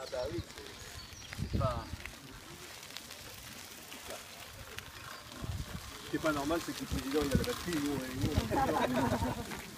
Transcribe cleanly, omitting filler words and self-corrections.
Ah bah oui, c'est pas... Ce qui n'est pas normal, c'est que le président il a la batterie, nous on est